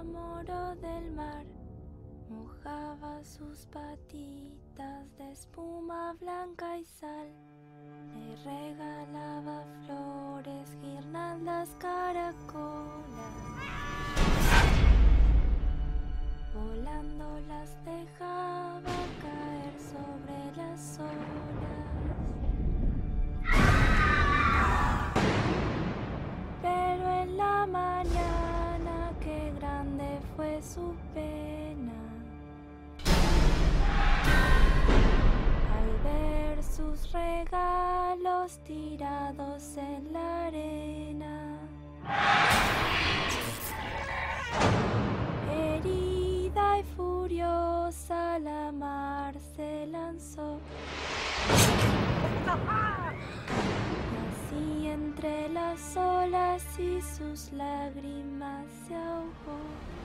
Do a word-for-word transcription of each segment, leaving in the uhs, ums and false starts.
enamoró del mar, mojaba sus patitas de espuma blanca y sal, le regalaba flores, guirnaldas, caracolas, volando las dejaba caer sobre las olas. Pero en la mañana, qué grande fue su pena al ver sus regalos tirados en la arena. Herida y furiosa, la mar se lanzó. Y entre las olas y sus lágrimas se ahogó.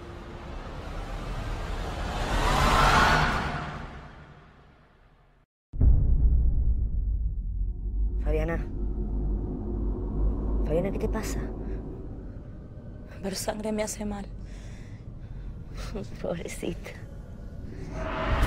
Fabiana. Fabiana, ¿qué te pasa? Ver sangre me hace mal. Pobrecita.